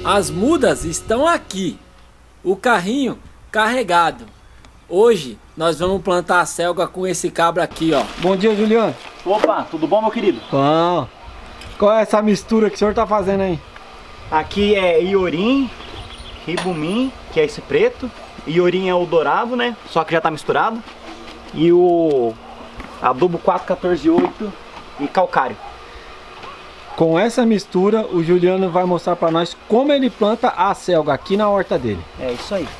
As mudas estão aqui, o carrinho carregado. Hoje nós vamos plantar a selga com esse cabra aqui, ó. Bom dia, Juliano. Opa, tudo bom, meu querido? Bom. Qual é essa mistura que o senhor tá fazendo aí? Aqui é iorim, ribumim, que é esse preto. Iorim é o dourado, né? Só que já tá misturado. E o adubo 414-8 e calcário. Com essa mistura, o Juliano vai mostrar para nós como ele planta a selga aqui na horta dele. É isso aí.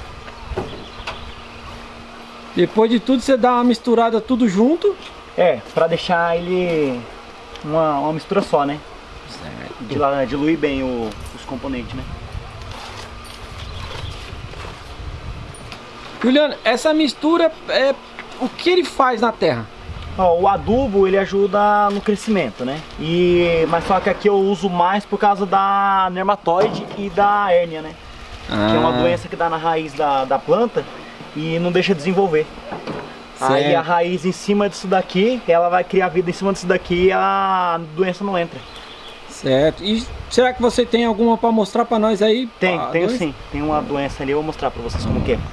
Depois de tudo, você dá uma misturada tudo junto. É, pra deixar ele uma mistura só, né? Certo. Diluir bem os componentes, né? Juliano, essa mistura, o que ele faz na terra? Ó, o adubo ele ajuda no crescimento, né? Mas só que aqui eu uso mais por causa da nematóide e da hérnia, né? Que é uma doença que dá na raiz da planta e não deixa desenvolver. Certo. Aí a raiz em cima disso daqui, ela vai criar vida em cima disso daqui e a doença não entra. Certo. E será que você tem alguma para mostrar para nós aí? Tenho sim. Tem uma doença ali, eu vou mostrar para vocês como que é.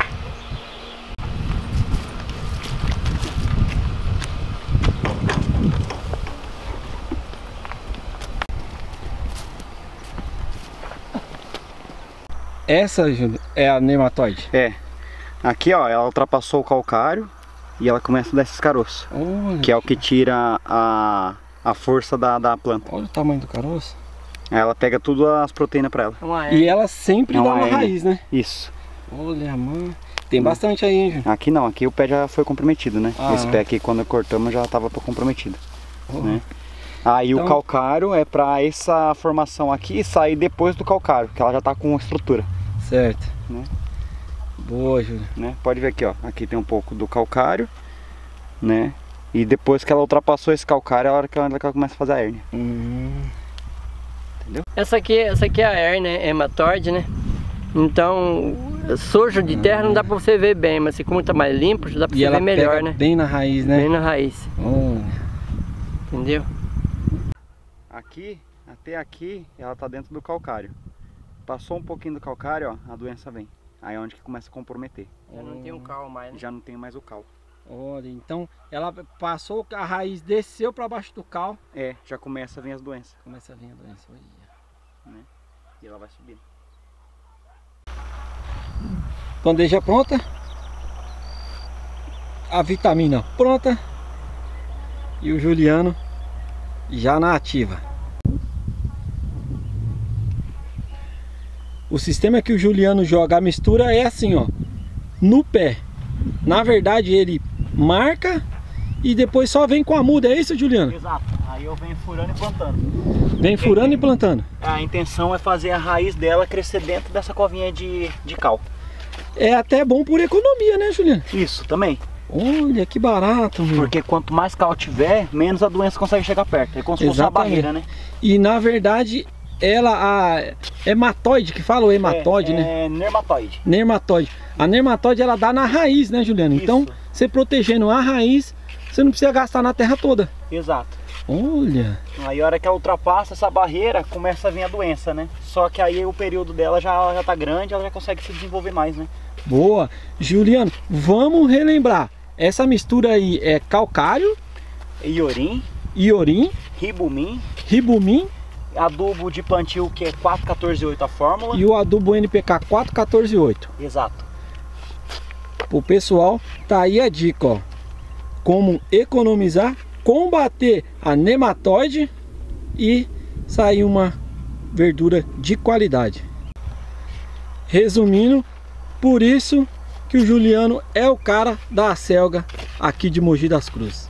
Essa, Júlio, é a nematóide? É. Aqui, ó, ela ultrapassou o calcário e ela começa a dar esses caroços. Que é o que tira a força da planta. Olha o tamanho do caroço. Ela pega tudo as proteínas pra ela. E ela sempre dá uma raiz, né? Isso. Olha, mano. Tem bastante aí, hein, Júlio? Aqui não, aqui o pé já foi comprometido, né? Esse pé aqui, quando cortamos, já estava comprometido. Né? Aí então, o calcário é pra essa formação aqui sair depois do calcário, que ela já tá com estrutura. Certo. Né? Boa, Júlio. Né? Pode ver aqui, ó. Aqui tem um pouco do calcário, né? E depois que ela ultrapassou esse calcário, é a hora que ela começa a fazer a hérnia. Entendeu? Essa aqui é a hérnia hematóide, né? Então, sujo de terra não dá pra você ver bem, mas como tá mais limpo, dá pra você ver melhor, pega né? Bem na raiz, né? Bem na raiz. Entendeu? Aqui, até aqui, ela tá dentro do calcário. Passou um pouquinho do calcário, ó, a doença vem. Aí é onde que começa a comprometer. Já não tem um cal mais, né? Já não tem mais o cal. Olha, então ela passou, a raiz desceu para baixo do cal. É, já começa a vir as doenças. Começa a vir a doença, olha. Né? E ela vai subindo. Bandeja pronta. A vitamina pronta. E o Juliano já na ativa. O sistema que o Juliano joga a mistura é assim, ó, no pé. Na verdade ele marca e depois só vem com a muda, é isso, Juliano? Exato, aí eu venho furando e plantando. Vem furando e plantando. A intenção é fazer a raiz dela crescer dentro dessa covinha de cal. É até bom por economia, né, Juliano? Isso, também. Olha que barato, meu. Porque quanto mais cal tiver, menos a doença consegue chegar perto. É como se fosse uma barreira, né? E na verdade ela, a hematóide que fala, o hematóide, né? É nematóide. Nematóide. A nematóide ela dá na raiz, né, Juliano? Isso. Então, você protegendo a raiz, você não precisa gastar na terra toda. Exato. Olha. Aí a hora que ela ultrapassa essa barreira, começa a vir a doença, né? Só que aí o período dela já tá grande, ela já consegue se desenvolver mais, né? Boa. Juliano, vamos relembrar. Essa mistura aí é calcário, iorim, ribumim, adubo de plantio que é 414-8 a fórmula. E o adubo NPK 414-8. Exato. O pessoal, tá aí a dica, ó. Como economizar, combater a nematóide e sair uma verdura de qualidade. Resumindo, por isso que o Juliano é o cara da selga aqui de Mogi das Cruzes.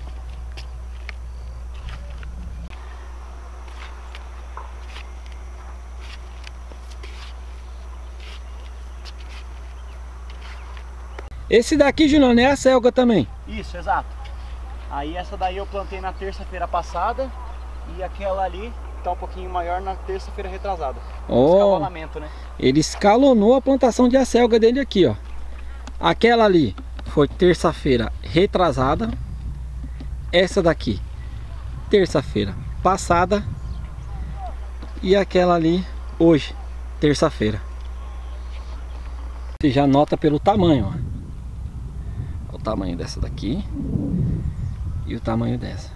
Esse daqui, Juliano, é a selga também? Isso, exato. Aí essa daí eu plantei na terça-feira passada e aquela ali tá um pouquinho maior na terça-feira retrasada. Escalonamento, né? Ele escalonou a plantação de acelga dele aqui, ó. Aquela ali foi terça-feira retrasada. Essa daqui, terça-feira passada. E aquela ali, hoje. terça-feira. Você já nota pelo tamanho, ó. O tamanho dessa daqui e o tamanho dessa.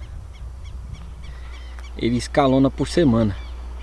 Ele escalona por semana.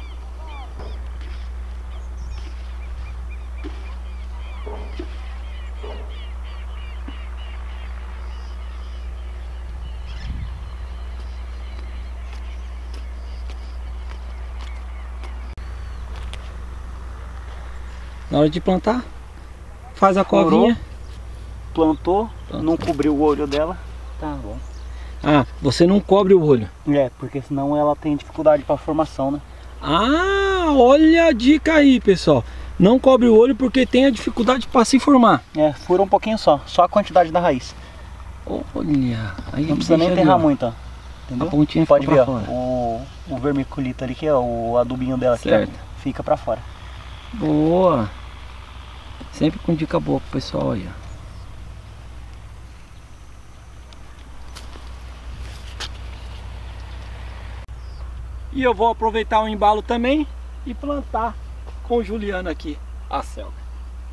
Na hora de plantar, faz a covinha. Plantou, não cobriu o olho dela, tá bom. Ah, você não cobre o olho. É, porque senão ela tem dificuldade para formação, né? Ah, olha a dica aí, pessoal. Não cobre o olho porque tem a dificuldade para se formar. É, fura um pouquinho só a quantidade da raiz. Olha, aí não precisa nem enterrar muito, ó. Entendeu? A pontinha pode ver, fora. Ó, o vermiculito ali, que é o adubinho dela aqui, ó, fica para fora. Boa. Sempre com dica boa pro pessoal aí, ó. E eu vou aproveitar o embalo também e plantar com o Juliano aqui a selga.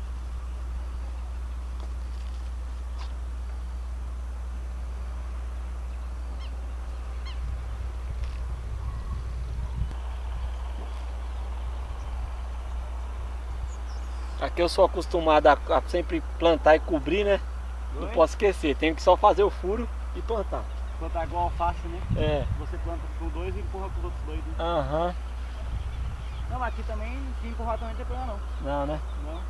Aqui eu sou acostumado a sempre plantar e cobrir, né? Não posso esquecer, tenho que só fazer o furo e plantar. Plantar igual alface, né? É. Você planta com dois e empurra com os outros dois. Né? Aham. Não, mas aqui também, se empurrar também não tem problema não. Não, né? Não.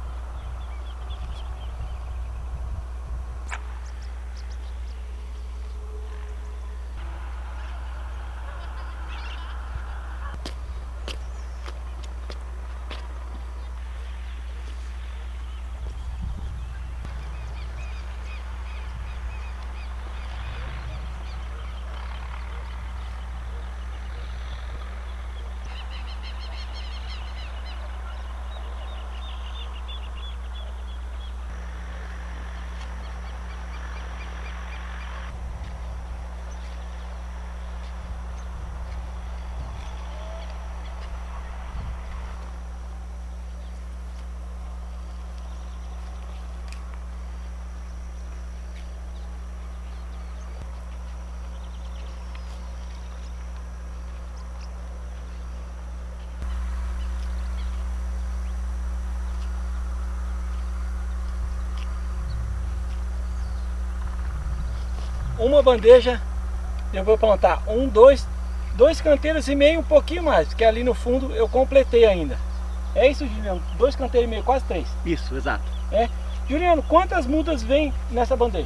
Uma bandeja eu vou plantar dois canteiros e meio, um pouquinho mais, porque ali no fundo eu completei ainda. É isso, Juliano? 2 canteiros e meio, quase 3. Isso, exato. É. Juliano, quantas mudas vem nessa bandeja?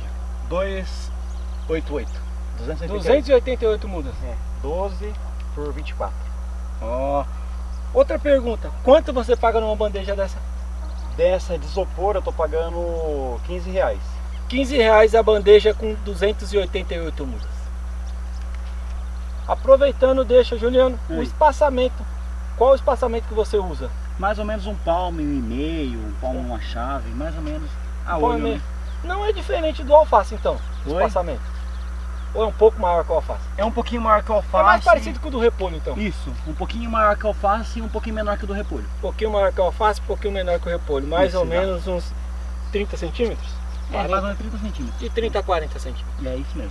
288. 288 mudas. É, 12 por 24. Ó. Outra pergunta, quanto você paga numa bandeja dessa? Dessa de isopor eu tô pagando 15 reais. 15 reais a bandeja com 288 mudas. Aproveitando, deixa, Juliano, o espaçamento. Qual o espaçamento que você usa? Mais ou menos 1 palmo e meio, 1 palmo uma chave, mais ou menos a olho, né? Não é diferente do alface então, o espaçamento. Ou é um pouco maior que o alface? É um pouquinho maior que o alface. É mais parecido com o do repolho então? Isso, um pouquinho maior que o alface e um pouquinho menor que o do repolho. Um pouquinho maior que o alface, um pouquinho menor que o repolho. Mais ou menos uns 30 centímetros? É, mais ou menos 30 centímetros. De 30 a 40 centímetros. É isso mesmo.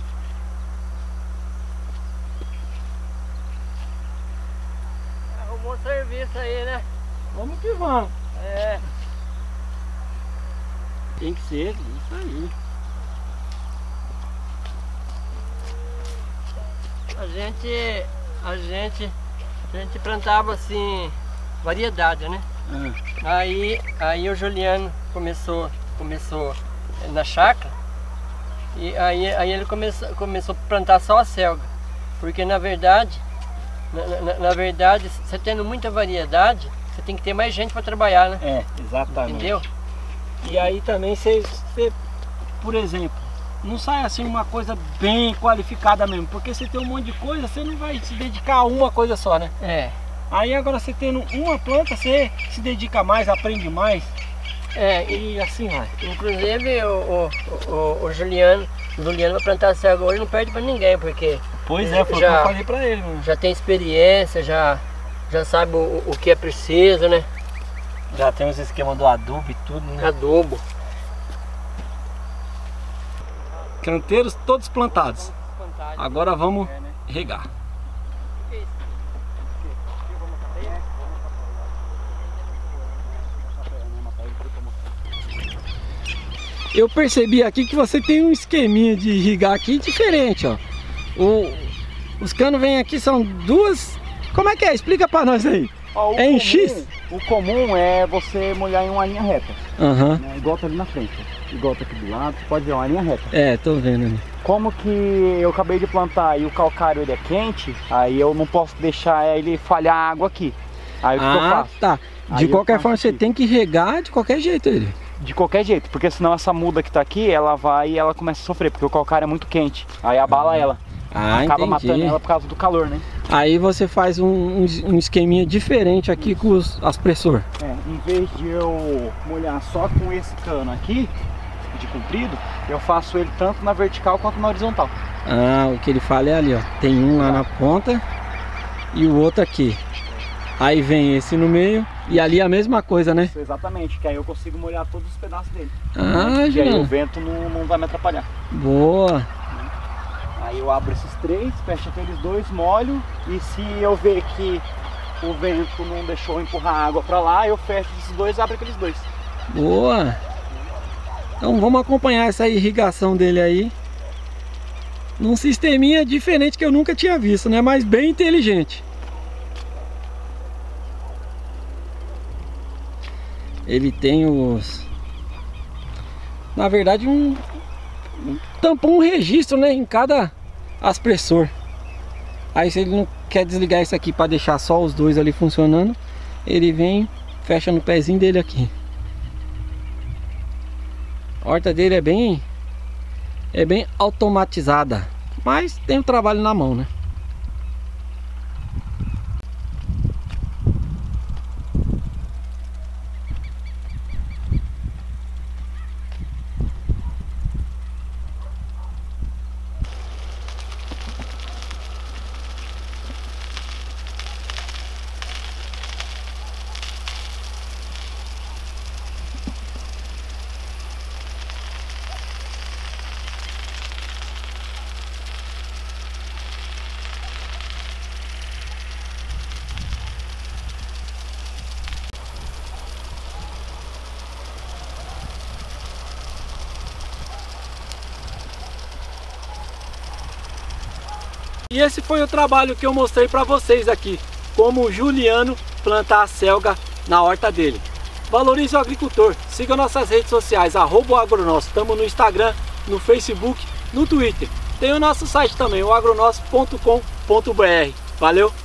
Arrumou serviço aí, né? Vamos que vamos. É. Tem que ser, isso aí. A gente plantava assim, variedade, né? Aí o Juliano começou na chácara e aí ele começou a plantar só a selga, porque na verdade, você tendo muita variedade, você tem que ter mais gente para trabalhar, né? É, exatamente. Entendeu? E aí também você, por exemplo, não sai assim uma coisa bem qualificada mesmo, porque você tem um monte de coisa, você não vai se dedicar a uma coisa só, né? É. Aí agora você tendo uma planta, você se dedica mais, aprende mais. É, e assim vai. Inclusive o Juliano vai plantar a selga hoje, não perde pra ninguém, porque pois é, foi o que eu falei pra ele, mano. Já tem experiência, já sabe o que é preciso, né? Já tem os esquemas do adubo e tudo, né? Adubo. Canteiros todos plantados. Agora vamos regar. Eu percebi aqui que você tem um esqueminha de irrigar aqui diferente, ó. Os canos vêm aqui, são duas... Como é que é? Explica pra nós aí. Ó, é em X? O comum é você molhar em uma linha reta. Aham. Né? Igual tá ali na frente. Igual tá aqui do lado, você pode ver uma linha reta. É, tô vendo ali. Como que eu acabei de plantar e o calcário ele é quente, aí eu não posso deixar ele falhar a água aqui. Aí o que eu faço? Tá. De qualquer forma você tem que regar de qualquer jeito ele. De qualquer jeito, porque senão essa muda que tá aqui, ela vai e ela começa a sofrer, porque o calcário é muito quente. Aí abala ela. Acaba matando ela por causa do calor, né? Aí você faz um esqueminha diferente aqui com os aspressor. Em vez de eu molhar só com esse cano aqui, de comprido, eu faço ele tanto na vertical quanto na horizontal. O que ele fala é ali, ó. Tem um lá na ponta e o outro aqui. Aí vem esse no meio e ali a mesma coisa, né? Isso, exatamente, que aí eu consigo molhar todos os pedaços dele. E aí o vento não vai me atrapalhar. Boa! Aí eu abro esses três, fecho aqueles dois, molho, e se eu ver que o vento não deixou empurrar a água pra lá, eu fecho esses dois e abro aqueles dois. Boa! Então vamos acompanhar essa irrigação dele aí. Num sisteminha diferente que eu nunca tinha visto, né? Mas bem inteligente. Ele tem os... Na verdade um tampão, um registro, né? Em cada aspressor. Aí se ele não quer desligar isso aqui para deixar só os dois ali funcionando, ele vem, fecha no pezinho dele aqui. A horta dele é bem automatizada, mas tem o trabalho na mão, né? E esse foi o trabalho que eu mostrei para vocês aqui, como o Juliano plantar a selga na horta dele. Valorize o agricultor, siga nossas redes sociais, @agronosso. Estamos no Instagram, no Facebook, no Twitter. Tem o nosso site também, o agronosso.com.br. Valeu!